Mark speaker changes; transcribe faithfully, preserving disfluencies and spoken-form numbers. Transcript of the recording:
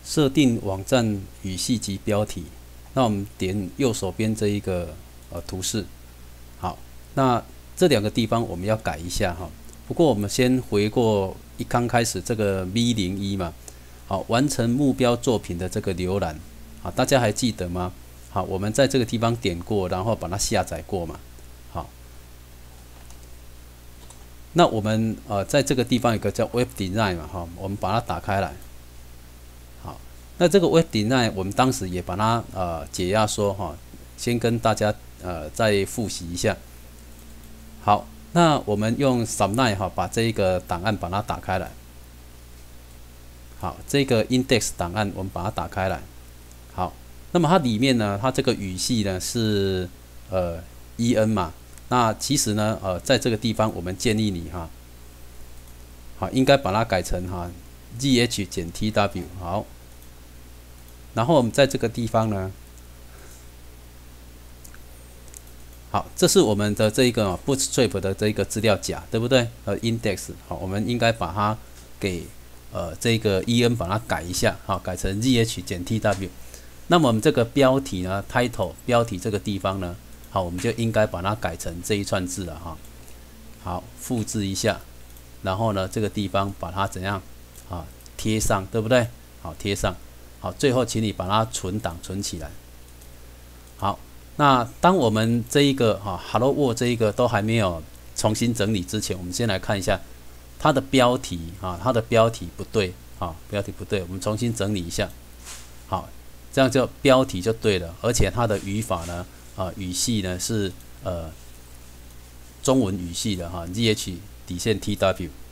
Speaker 1: 设定网站语系及标题。那我们点右手边这一个呃图示，好，那这两个地方我们要改一下哈。不过我们先回过一刚开始这个 V 零一 嘛，好，完成目标作品的这个浏览，好，大家还记得吗？好，我们在这个地方点过，然后把它下载过嘛，好。那我们呃在这个地方有个叫 Web Design 嘛，哈，我们把它打开来。好，那这个 Web Design 我们当时也把它呃解压缩哈，先跟大家呃再复习一下。好，那我们用 Subline 哈把这一个档案把它打开来。好，这个 index 档案我们把它打开来。好，那么它里面呢，它这个语系呢是呃 E N 嘛。那其实呢，呃，在这个地方我们建议你哈，好，应该把它改成哈 G H 减 T W 好。然后我们在这个地方呢，好，这是我们的这一个 Bootstrap 的这一个资料夹，对不对？呃 ，index 好，我们应该把它给呃这个 E N 把它改一下，好，改成 G H 减 T W。那么我们这个标题呢 ，title 标题这个地方呢，好，我们就应该把它改成这一串字了哈。好，复制一下，然后呢，这个地方把它怎样啊贴上，对不对？好，贴上。好，最后请你把它存档存起来。好，那当我们这一个哈 Hello World 这一个都还没有重新整理之前，我们先来看一下它的标题啊，它的标题不对啊，标题不对，我们重新整理一下。好，这样就标题就对了，而且它的语法呢，啊，语系呢是呃中文语系的哈 ，G H 底线 T W。